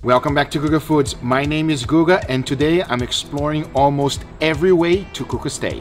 Welcome back to Guga Foods. My name is Guga and today I'm exploring almost every way to cook a steak.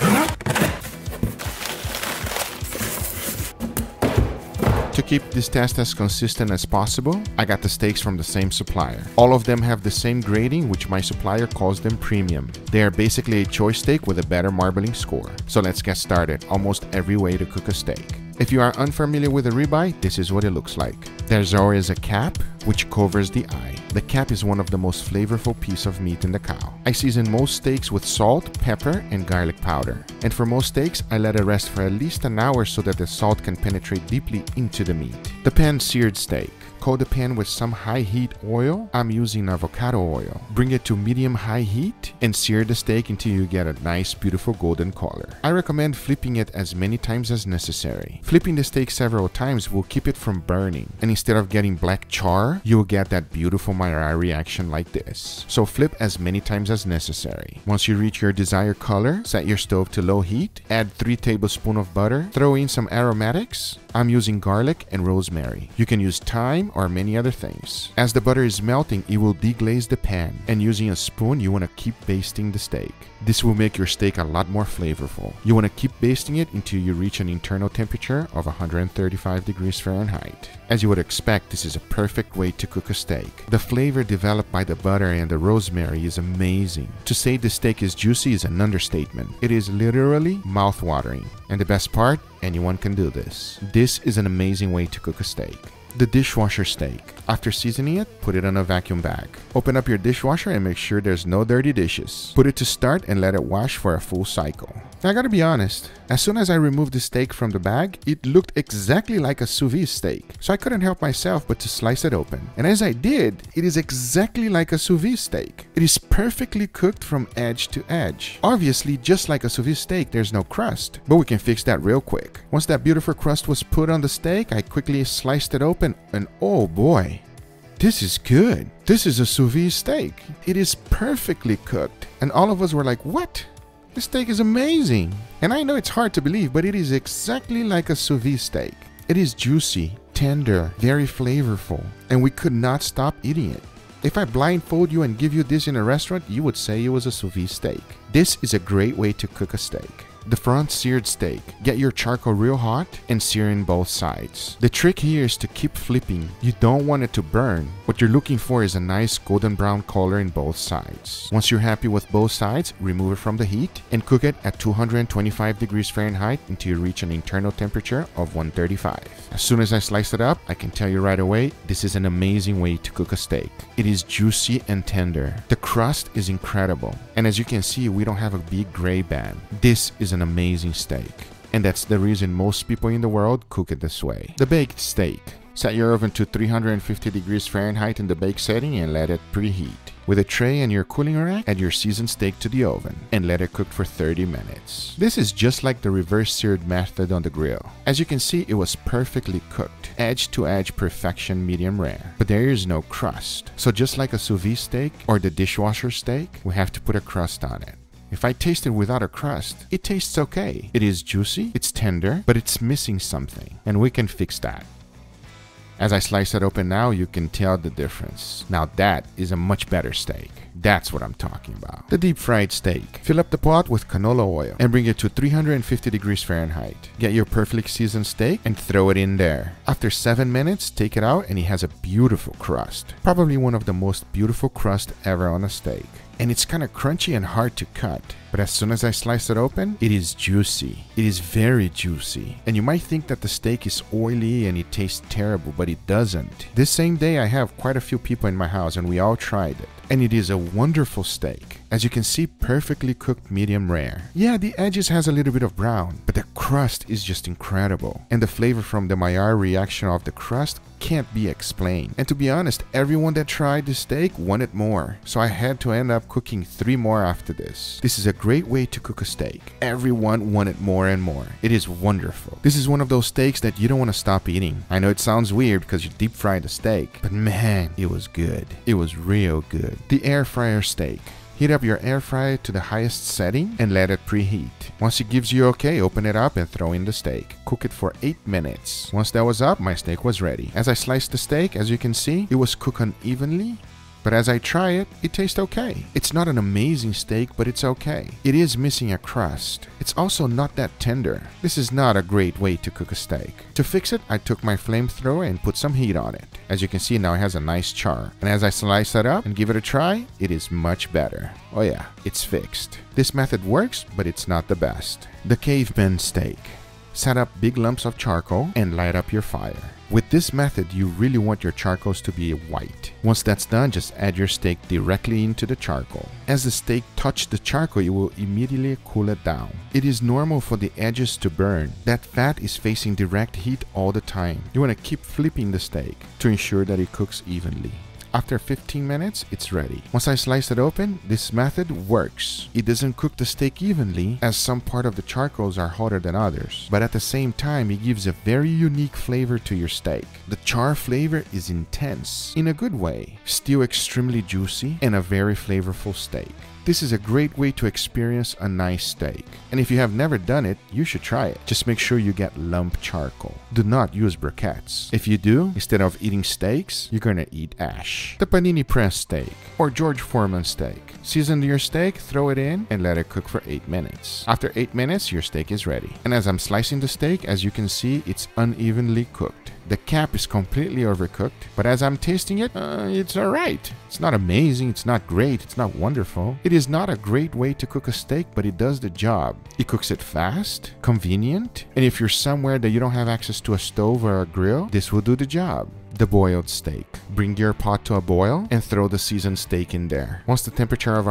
To keep this test as consistent as possible, I got the steaks from the same supplier. All of them have the same grading, which my supplier calls them premium. They are basically a choice steak with a better marbling score. So let's get started. Almost every way to cook a steak. If you are unfamiliar with a ribeye, this is what it looks like. There's always a cap, which covers the eye. The cap is one of the most flavorful pieces of meat in the cow. I season most steaks with salt, pepper, and garlic powder. And for most steaks, I let it rest for at least an hour so that the salt can penetrate deeply into the meat. The pan-seared steak. Coat the pan with some high heat oil. I'm using avocado oil. Bring it to medium high heat and sear the steak until you get a nice beautiful golden color. I recommend flipping it as many times as necessary. Flipping the steak several times will keep it from burning, and instead of getting black char, you will get that beautiful Maillard reaction like this. So flip as many times as necessary. Once you reach your desired color, set your stove to low heat, add 3 tablespoons of butter, throw in some aromatics. I'm using garlic and rosemary. You can use thyme or many other things. As the butter is melting, it will deglaze the pan, and using a spoon, you want to keep basting the steak. This will make your steak a lot more flavorful. You want to keep basting it until you reach an internal temperature of 135 degrees Fahrenheit. As you would expect, this is a perfect way to cook a steak. The flavor developed by the butter and the rosemary is amazing. To say the steak is juicy is an understatement. It is literally mouth-watering. And the best part, anyone can do this. This is an amazing way to cook a steak. The dishwasher steak. After seasoning it, put it in a vacuum bag. Open up your dishwasher and make sure there's no dirty dishes. Put it to start and let it wash for a full cycle. Now I gotta be honest, as soon as I removed the steak from the bag, it looked exactly like a sous vide steak. So I couldn't help myself but to slice it open. And as I did, it is exactly like a sous vide steak. It is perfectly cooked from edge to edge. Obviously, just like a sous vide steak, there's no crust, but we can fix that real quick. Once that beautiful crust was put on the steak, I quickly sliced it open and oh boy, this is good. This is a sous vide steak. It is perfectly cooked. And all of us were like, what? This steak is amazing. And I know it's hard to believe, but it is exactly like a sous vide steak. It is juicy, tender, very flavorful, and we could not stop eating it. If I blindfold you and give you this in a restaurant, you would say it was a sous vide steak. This is a great way to cook a steak. The front seared steak. Get your charcoal real hot and sear in both sides. The trick here is to keep flipping. You don't want it to burn. What you're looking for is a nice golden brown color in both sides. Once you're happy with both sides, remove it from the heat and cook it at 225 degrees Fahrenheit until you reach an internal temperature of 135. As soon as I slice it up, I can tell you right away, this is an amazing way to cook a steak. It is juicy and tender. The crust is incredible. And as you can see, we don't have a big gray band. This is an amazing steak, and that's the reason most people in the world cook it this way. The baked steak. Set your oven to 350 degrees Fahrenheit in the bake setting and let it preheat. With a tray and your cooling rack, add your seasoned steak to the oven and let it cook for 30 minutes. This is just like the reverse seared method on the grill. As you can see, it was perfectly cooked, edge to edge perfection, medium rare. But there is no crust. So just like a sous vide steak or the dishwasher steak, we have to put a crust on it. If I taste it without a crust, it tastes okay. It is juicy, it's tender, but it's missing something, and we can fix that. As I slice it open now, you can tell the difference. Now that is a much better steak. That's what I'm talking about. The deep fried steak. Fill up the pot with canola oil and bring it to 350 degrees Fahrenheit. Get your perfectly seasoned steak and throw it in there. After 7 minutes, take it out and it has a beautiful crust. Probably one of the most beautiful crusts ever on a steak. And it's kind of crunchy and hard to cut. But as soon as I slice it open, it is juicy. It is very juicy. And you might think that the steak is oily and it tastes terrible, but it doesn't. This same day, I have quite a few people in my house and we all tried it. And it is a wonderful steak. As you can see, perfectly cooked medium rare. Yeah, the edges has a little bit of brown, but the crust is just incredible. And the flavor from the Maillard reaction of the crust can't be explained. And to be honest, everyone that tried the steak wanted more. So I had to end up cooking 3 more after this. This is a great way to cook a steak. Everyone wanted more and more. It is wonderful. This is one of those steaks that you don't want to stop eating. I know it sounds weird because you deep fried the steak, but man, it was good. It was real good. The air fryer steak. Heat up your air fryer to the highest setting and let it preheat. Once it gives you okay, open it up and throw in the steak. Cook it for 8 minutes. Once that was up, my steak was ready. As I sliced the steak, as you can see, it was cooked unevenly but as I try it, it tastes okay. It's not an amazing steak, but it's okay. It is missing a crust. It's also not that tender. This is not a great way to cook a steak. To fix it, I took my flamethrower and put some heat on it. As you can see, now it has a nice char. And as I slice it up and give it a try, it is much better. Oh yeah, it's fixed. This method works, but it's not the best. The caveman steak. Set up big lumps of charcoal and light up your fire. With this method, you really want your charcoals to be white. Once that's done, just add your steak directly into the charcoal. As the steak touches the charcoal, you will immediately cool it down. It is normal for the edges to burn. That fat is facing direct heat all the time. You want to keep flipping the steak to ensure that it cooks evenly. After 15 minutes, it's ready. Once I slice it open, this method works. It doesn't cook the steak evenly, as some part of the charcoals are hotter than others. But at the same time, it gives a very unique flavor to your steak. The char flavor is intense, in a good way. Still extremely juicy and a very flavorful steak. This is a great way to experience a nice steak. And if you have never done it, you should try it. Just make sure you get lump charcoal. Do not use briquettes. If you do, instead of eating steaks, you're gonna eat ash. The panini press steak or George Foreman steak. Season your steak, throw it in, and let it cook for 8 minutes. After 8 minutes, your steak is ready. And as I'm slicing the steak, as you can see, it's unevenly cooked. The cap is completely overcooked, but as I'm tasting it, it's alright. It's not amazing, it's not great, it's not wonderful. It is not a great way to cook a steak, but it does the job. It cooks it fast, convenient, and if you're somewhere that you don't have access to a stove or a grill, this will do the job. The boiled steak. Bring your pot to a boil and throw the seasoned steak in there. Once the temperature of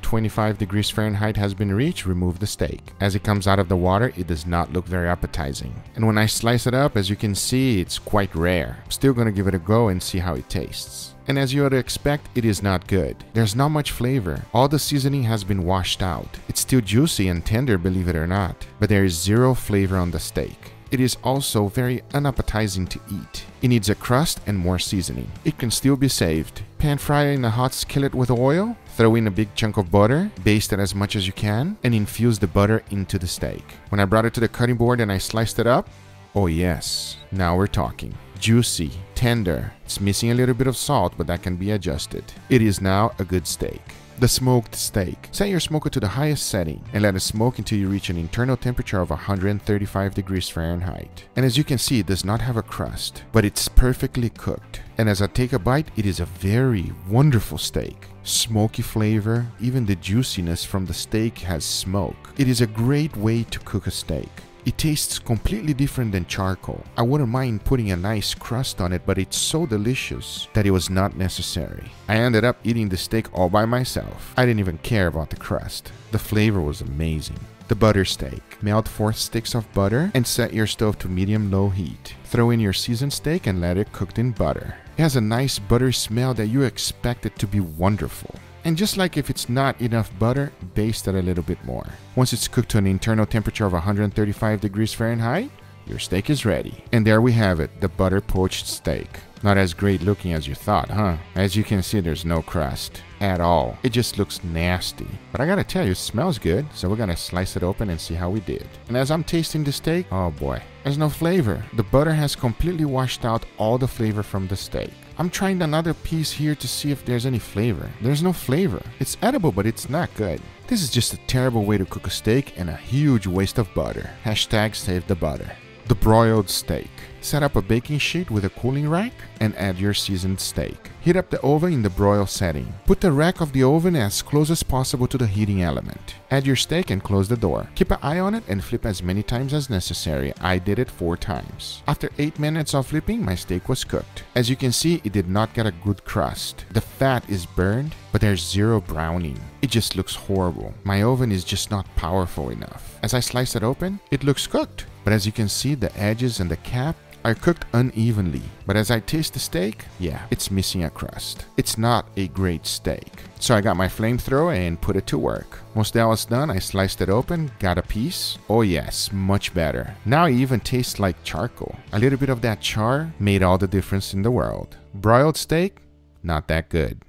125 degrees Fahrenheit has been reached, remove the steak. As it comes out of the water, it does not look very appetizing. And when I slice it up, as you can see, it's quite rare. I'm still gonna give it a go and see how it tastes. And as you would expect, it is not good. There's not much flavor. All the seasoning has been washed out. It's still juicy and tender, believe it or not, but there is zero flavor on the steak. It is also very unappetizing to eat. It needs a crust and more seasoning. It can still be saved. Pan fry in a hot skillet with oil, throw in a big chunk of butter, baste it as much as you can, and infuse the butter into the steak. When I brought it to the cutting board and I sliced it up, oh yes, now we're talking. Juicy, tender. It's missing a little bit of salt, but that can be adjusted. It is now a good steak. The smoked steak. Set your smoker to the highest setting and let it smoke until you reach an internal temperature of 135 degrees Fahrenheit. And as you can see, it does not have a crust, but it's perfectly cooked. And as I take a bite, it is a very wonderful steak. Smoky flavor, even the juiciness from the steak has smoke. It is a great way to cook a steak. It tastes completely different than charcoal. I wouldn't mind putting a nice crust on it, but it's so delicious that it was not necessary. I ended up eating the steak all by myself. I didn't even care about the crust. The flavor was amazing. The butter steak. Melt 4 sticks of butter and set your stove to medium-low heat. Throw in your seasoned steak and let it cook in butter. It has a nice buttery smell that you expect it to be wonderful. And just like if it's not enough butter, baste it a little bit more. Once it's cooked to an internal temperature of 135 degrees Fahrenheit, your steak is ready. And there we have it, the butter poached steak. Not as great looking as you thought, huh? As you can see, there's no crust at all. It just looks nasty. But I gotta tell you, it smells good, so we're gonna slice it open and see how we did. And as I'm tasting the steak, oh boy, there's no flavor. The butter has completely washed out all the flavor from the steak. I'm trying another piece here to see if there's any flavor. There's no flavor. It's edible, but it's not good. This is just a terrible way to cook a steak and a huge waste of butter. Hashtag save the butter. The broiled steak. Set up a baking sheet with a cooling rack and add your seasoned steak. Heat up the oven in the broil setting. Put the rack of the oven as close as possible to the heating element. Add your steak and close the door. Keep an eye on it and flip as many times as necessary. I did it 4 times. After 8 minutes of flipping, my steak was cooked. As you can see, it did not get a good crust. The fat is burned, but there's zero browning. It just looks horrible. My oven is just not powerful enough. As I slice it open, it looks cooked. But as you can see, the edges and the cap are cooked unevenly. But as I taste the steak, yeah, it's missing a crust. It's not a great steak. So I got my flamethrower and put it to work. Once that was done, I sliced it open, got a piece. Oh yes, much better. Now it even tastes like charcoal. A little bit of that char made all the difference in the world. Broiled steak, not that good.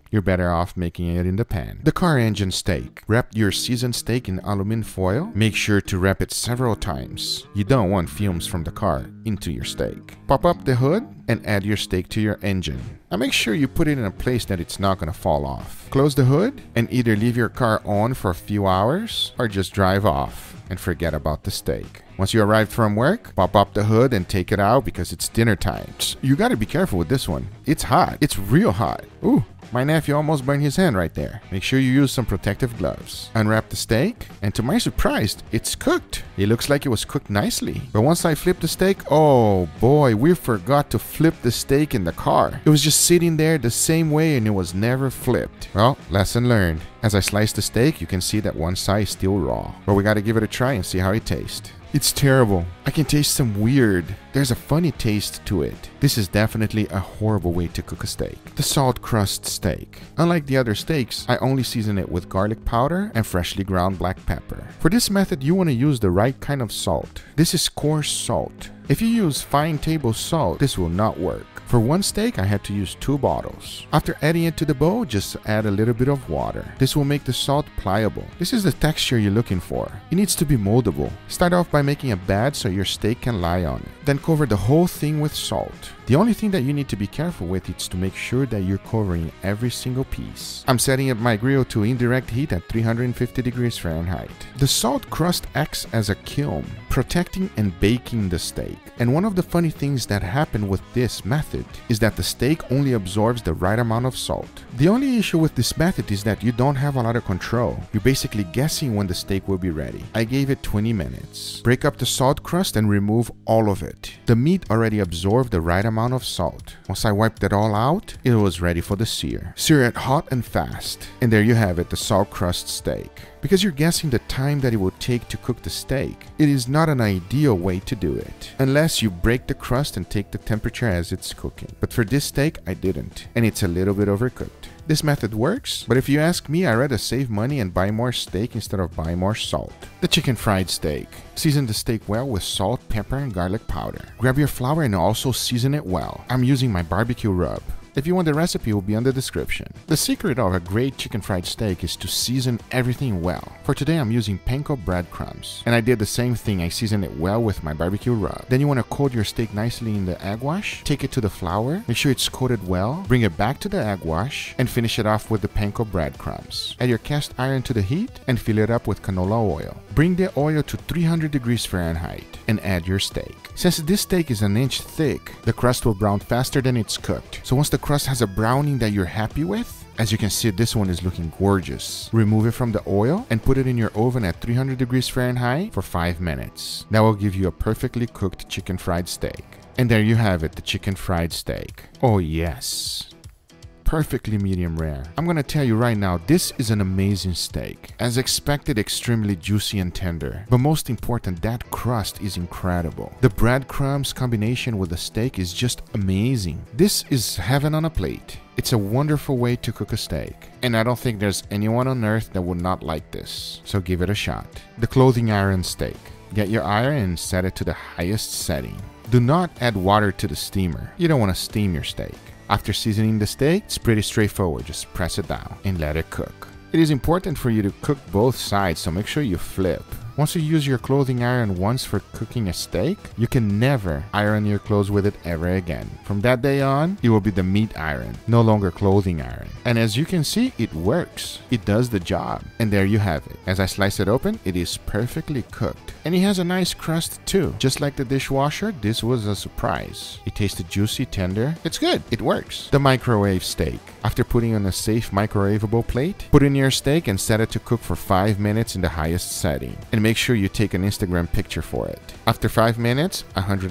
you're better off making it in the pan. The car engine steak. Wrap your seasoned steak in aluminum foil. Make sure to wrap it several times. You don't want fumes from the car into your steak. Pop up the hood and add your steak to your engine. Now make sure you put it in a place that it's not going to fall off. Close the hood and either leave your car on for a few hours or just drive off and forget about the steak. Once you arrive from work, pop up the hood and take it out because it's dinner time. You gotta be careful with this one. It's hot. It's real hot. Ooh, my nephew almost burned his hand right there. Make sure you use some protective gloves. Unwrap the steak, and to my surprise, it's cooked. It looks like it was cooked nicely. But once I flipped the steak, oh boy, we forgot to flip the steak in the car. It was just sitting there the same way and it was never flipped. Well, lesson learned. As I slice the steak, you can see that one side is still raw. But we gotta give it a try and see how it tastes. It's terrible. I can taste some weird. There's a funny taste to it. This is definitely a horrible way to cook a steak. The salt crust steak. Unlike the other steaks, I only season it with garlic powder and freshly ground black pepper. For this method, you want to use the right kind of salt. This is coarse salt. If you use fine table salt, this will not work. For one steak, I had to use 2 bottles. After adding it to the bowl, just add a little bit of water. This will make the salt pliable. This is the texture you're looking for. It needs to be moldable. Start off by making a bed so your steak can lie on it. Then cover the whole thing with salt. The only thing that you need to be careful with is to make sure that you're covering every single piece. I'm setting up my grill to indirect heat at 350 degrees Fahrenheit. The salt crust acts as a kiln, protecting and baking the steak. And one of the funny things that happen with this method is that the steak only absorbs the right amount of salt. The only issue with this method is that you don't have a lot of control. You're basically guessing when the steak will be ready. I gave it 20 minutes. Break up the salt crust and remove all of it. The meat already absorbed the right amount of salt. Once I wiped it all out, it was ready for the sear. Sear it hot and fast. And there you have it, the salt crust steak. Because you're guessing the time that it will take to cook the steak, it is not an ideal way to do it, unless you break the crust and take the temperature as it's cooking. But for this steak, I didn't, and it's a little bit overcooked. This method works, but if you ask me, I'd rather save money and buy more steak instead of buying more salt. The chicken fried steak. Season the steak well with salt, pepper, and garlic powder. Grab your flour and also season it well. I'm using my barbecue rub. If you want the recipe, it will be on the description. The secret of a great chicken fried steak is to season everything well. For today, I'm using panko breadcrumbs. And I did the same thing, I seasoned it well with my barbecue rub. Then you want to coat your steak nicely in the egg wash. Take it to the flour, make sure it's coated well. Bring it back to the egg wash and finish it off with the panko breadcrumbs. Add your cast iron to the heat and fill it up with canola oil. Bring the oil to 300 degrees Fahrenheit and add your steak. Since this steak is an inch thick, the crust will brown faster than it's cooked. So once the crust has a browning that you're happy with, as you can see, this one is looking gorgeous. Remove it from the oil and put it in your oven at 300 degrees Fahrenheit for 5 minutes. That will give you a perfectly cooked chicken fried steak. And there you have it, the chicken fried steak. Oh yes. Perfectly medium rare. I'm gonna tell you right now, this is an amazing steak. As expected, extremely juicy and tender. But most important, that crust is incredible. The breadcrumbs combination with the steak is just amazing. This is heaven on a plate. It's a wonderful way to cook a steak. And I don't think there's anyone on earth that would not like this. So give it a shot. The clothing iron steak. Get your iron and set it to the highest setting. Do not add water to the steamer. You don't want to steam your steak. After seasoning the steak, it's pretty straightforward. Just press it down and let it cook. It is important for you to cook both sides, so make sure you flip. Once you use your clothing iron once for cooking a steak, you can never iron your clothes with it ever again. From that day on, it will be the meat iron, no longer clothing iron. And as you can see, it works. It does the job. And there you have it. As I slice it open, it is perfectly cooked. And it has a nice crust too. Just like the dishwasher, this was a surprise. It tasted juicy, tender. It's good. It works. The microwave steak. After putting on a safe microwavable plate, put in your steak and set it to cook for 5 minutes in the highest setting. And make sure you take an Instagram picture for it. After 5 minutes,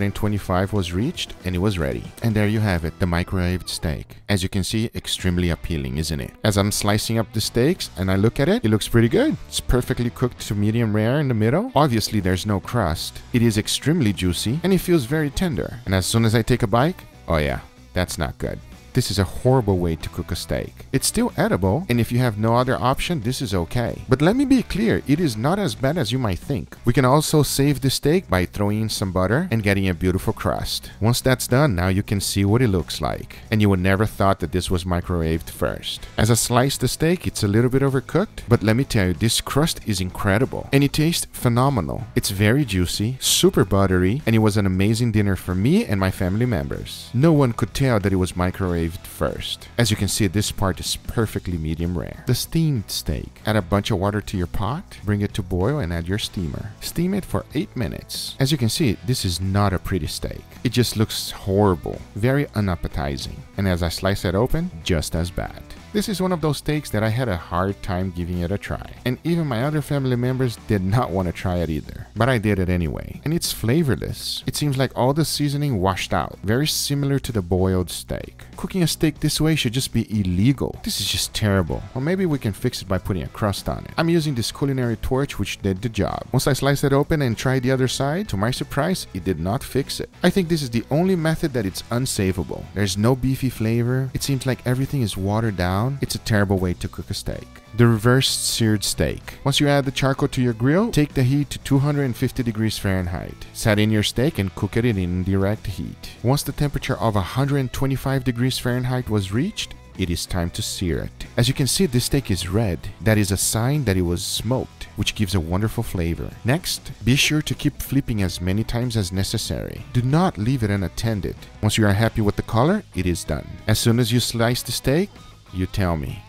125 was reached and it was ready. And there you have it, the microwaved steak. As you can see, extremely appealing, isn't it? As I'm slicing up the steaks and I look at it, it looks pretty good. It's perfectly cooked to medium rare in the middle. Obviously, there's no crust. It is extremely juicy and it feels very tender. And as soon as I take a bite, oh yeah, that's not good. This is a horrible way to cook a steak. It's still edible, and if you have no other option, this is okay. But let me be clear, it is not as bad as you might think. We can also save the steak by throwing in some butter and getting a beautiful crust. Once that's done, now you can see what it looks like. And you would never thought that this was microwaved first. As I slice the steak, it's a little bit overcooked, but let me tell you, this crust is incredible. And it tastes phenomenal. It's very juicy, super buttery, and it was an amazing dinner for me and my family members. No one could tell that it was microwaved first. As you can see, this part is perfectly medium rare. The steamed steak. Add a bunch of water to your pot, bring it to boil, and add your steamer. Steam it for 8 minutes. As you can see, this is not a pretty steak. It just looks horrible, very unappetizing. And as I slice it open, just as bad. This is one of those steaks that I had a hard time giving it a try. And even my other family members did not want to try it either. But I did it anyway. And it's flavorless. It seems like all the seasoning washed out. Very similar to the boiled steak. Cooking a steak this way should just be illegal. This is just terrible. Or maybe we can fix it by putting a crust on it. I'm using this culinary torch which did the job. Once I sliced it open and tried the other side, to my surprise, it did not fix it. I think this is the only method that it's unsavable. There's no beefy flavor. It seems like everything is watered down. It's a terrible way to cook a steak. The reversed seared steak. Once you add the charcoal to your grill, take the heat to 250 degrees Fahrenheit. Set in your steak and cook it in indirect heat. Once the temperature of 125 degrees Fahrenheit was reached, it is time to sear it. As you can see, this steak is red. That is a sign that it was smoked, which gives a wonderful flavor. Next, be sure to keep flipping as many times as necessary. Do not leave it unattended. Once you are happy with the color, it is done. As soon as you slice the steak, you tell me.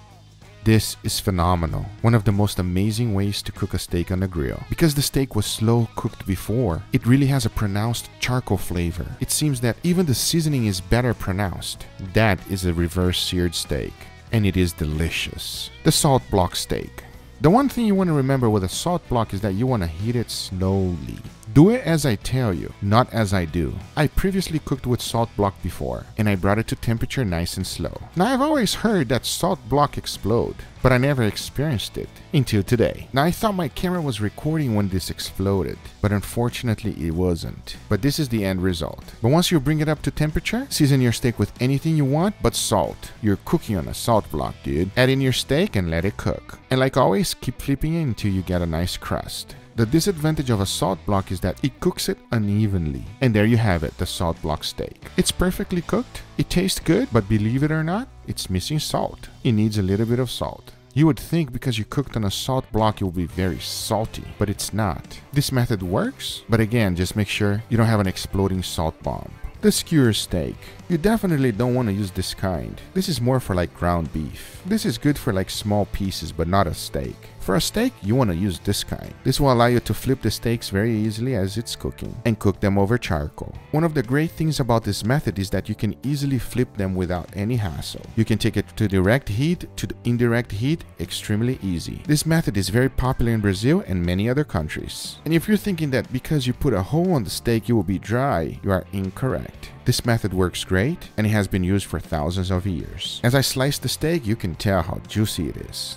This is phenomenal. One of the most amazing ways to cook a steak on a grill. Because the steak was slow cooked before, it really has a pronounced charcoal flavor. It seems that even the seasoning is better pronounced. That is a reverse seared steak, and it is delicious. The salt block steak. The one thing you want to remember with a salt block is that you want to heat it slowly. Do it as I tell you, not as I do. I previously cooked with salt block before, and I brought it to temperature nice and slow. Now I've always heard that salt block explode, but I never experienced it until today. Now I thought my camera was recording when this exploded, but unfortunately it wasn't. But this is the end result. But once you bring it up to temperature, season your steak with anything you want but salt. You're cooking on a salt block, dude. Add in your steak and let it cook. And like always, keep flipping it until you get a nice crust. The disadvantage of a salt block is that it cooks it unevenly. And there you have it, the salt block steak. It's perfectly cooked. It tastes good, but believe it or not, it's missing salt. It needs a little bit of salt. You would think because you cooked on a salt block it will be very salty, but it's not. This method works, but again, just make sure you don't have an exploding salt bomb. The skewer steak. You definitely don't want to use this kind. This is more for like ground beef. This is good for like small pieces, but not a steak. For a steak, you want to use this kind. This will allow you to flip the steaks very easily as it's cooking and cook them over charcoal. One of the great things about this method is that you can easily flip them without any hassle. You can take it to direct heat to indirect heat extremely easy. This method is very popular in Brazil and many other countries. And if you're thinking that because you put a hole on the steak it will be dry, you are incorrect. This method works great and it has been used for thousands of years. As I slice the steak, you can tell how juicy it is.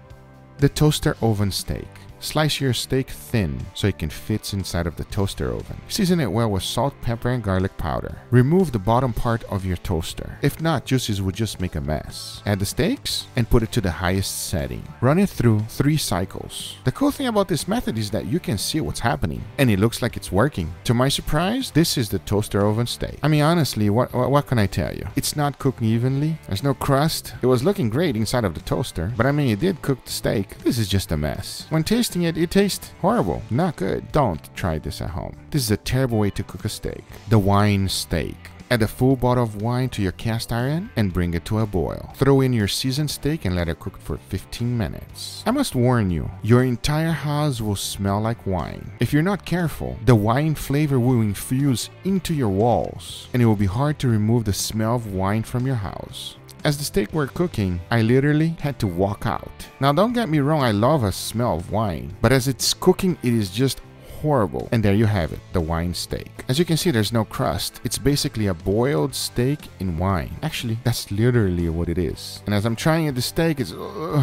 The toaster oven steak. Slice your steak thin so it can fit inside of the toaster oven. Season it well with salt, pepper, and garlic powder. Remove the bottom part of your toaster. If not, juices would just make a mess. Add the steaks and put it to the highest setting. Run it through 3 cycles. The cool thing about this method is that you can see what's happening and it looks like it's working. To my surprise, this is the toaster oven steak. I mean, honestly, what can I tell you? It's not cooking evenly. There's no crust. It was looking great inside of the toaster, but I mean, it did cook the steak. This is just a mess. When tasting it tastes horrible, not good. Don't try this at home. This is a terrible way to cook a steak. The wine steak. Add a full bottle of wine to your cast iron and bring it to a boil. Throw in your seasoned steak and let it cook for 15 minutes. I must warn you, your entire house will smell like wine. If you're not careful, the wine flavor will infuse into your walls and it will be hard to remove the smell of wine from your house. As the steak were cooking, I literally had to walk out. Now don't get me wrong, I love a smell of wine, but as it's cooking, it is just horrible. And there you have it, the wine steak. As you can see, there's no crust. It's basically a boiled steak in wine. Actually, that's literally what it is. And as I'm trying the steak,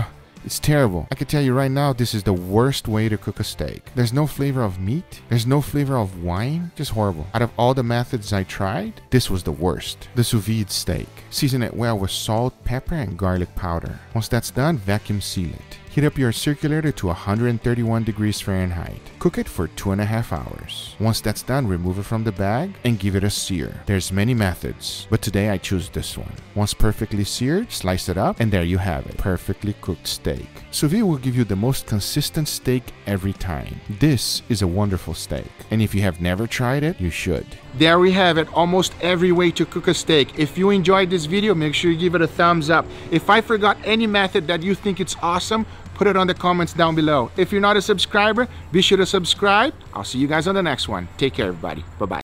It's terrible. I can tell you right now, this is the worst way to cook a steak. There's no flavor of meat. There's no flavor of wine. Just horrible. Out of all the methods I tried, this was the worst. The sous vide steak. Season it well with salt, pepper, and garlic powder. Once that's done, vacuum seal it. Heat up your circulator to 131 degrees Fahrenheit. Cook it for 2.5 hours. Once that's done, remove it from the bag and give it a sear. There's many methods, but today I choose this one. Once perfectly seared, slice it up, and there you have it. Perfectly cooked steak. Sous vide will give you the most consistent steak every time. This is a wonderful steak, and if you have never tried it, you should. There we have it, almost every way to cook a steak. If you enjoyed this video, make sure you give it a thumbs up. If I forgot any method that you think it's awesome, put it on the comments down below. If you're not a subscriber, be sure to subscribe. I'll see you guys on the next one. Take care, everybody. Bye-bye.